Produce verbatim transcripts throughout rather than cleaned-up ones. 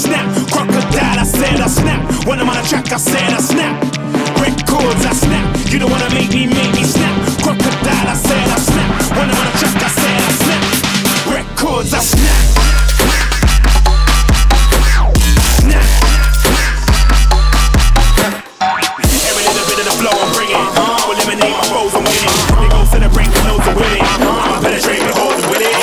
snap. Crocodile, I said I snap. When I'm on a track, I said I snap. Records, I snap. You don't wanna make me, make me snap. Crocodile, I said I snap. When I'm on a track, I said I snap. Records, I snap. Snap. Every little bit of the flow I'm bringing, I will eliminate my foes, I'm winning. They go celebrate with loads of winning. I'ma penetrate with holes with it.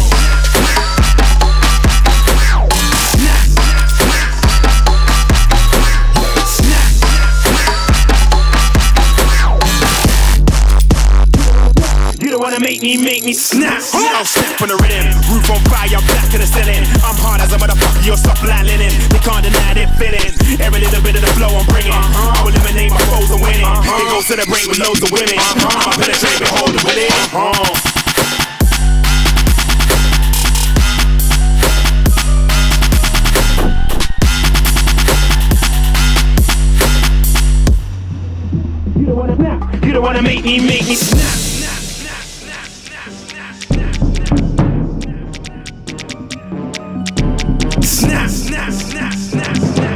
Wanna make me, make me snap. I'll snap on the rhythm. Roof on fire, back to the ceiling. I'm hard as a motherfucker, you're soft like linen. They can't deny their feelings. Every little bit of the flow I'm bringing, I will eliminate my foes and winning. They go celebrate with loads of women. I'ma penetrate with hold it with it. You don't wanna snap. You don't wanna make me, make me snap. Snap, snap, snap, snap, snap,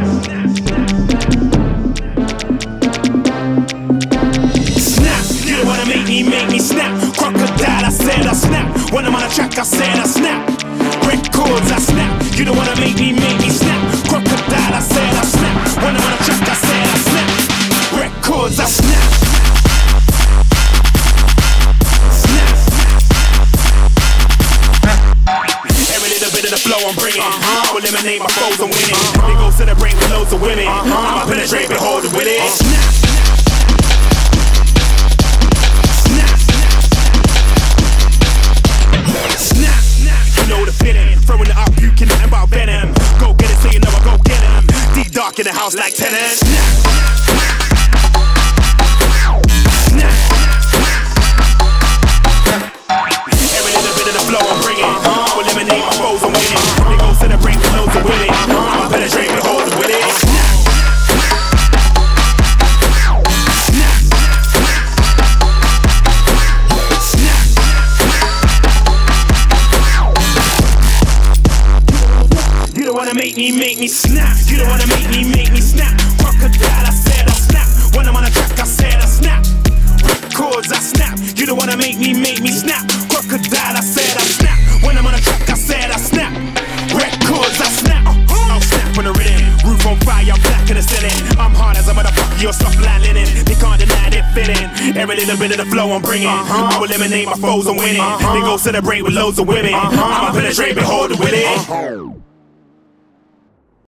snap. You don't wanna make me, make me snap. Crocodile, I said I snap. When I'm on a track, I said I snap. Records, I snap. You don't wanna make me, make me snap. Crocodile, I said I snap. When I'm on a track, I said I snap. Records, I snap. I'm bringing, I will eliminate my foes and winning. They go celebrate with loads of women. I'ma penetrate and hold it with it. Snap. Snap. Snap. You know the feeling. Throwing it up, you can nothing about venom. Go get it so you know I go get him. Deep dark in the house like tenants. Snap. Snap. Every little bit of the flow I'm bringing, I will eliminate my foes and winning. Celebrate with loads of women. I'ma penetrate and hold it with it. Snap. Snap. You don't wanna make me, make me snap. You don't wanna make me, make me snap. Crocodile, I said I snap. When I'm on a track, I said I snap. Records, I snap. You don't wanna make me, make me snap. Crocodile, I said I snap. When I'm on a track, I said I snap. Records, I snap. I'll snap on the rhythm. Roof on fire, black in the ceiling. I'm hard as a motherfucker, you're soft like linen. They can't deny their feeling. Every little bit of the flow I'm bringing, I will eliminate my foes and winning. They go celebrate with loads of women. I'ma penetrate and hold it with it.